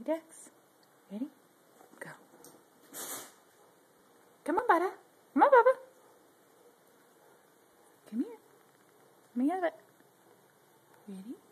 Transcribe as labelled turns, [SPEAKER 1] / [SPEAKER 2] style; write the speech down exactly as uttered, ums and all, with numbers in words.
[SPEAKER 1] Dex? Ready? Go. Come on, Bada. Come on, Bubba. Come here. Let me have it. Ready?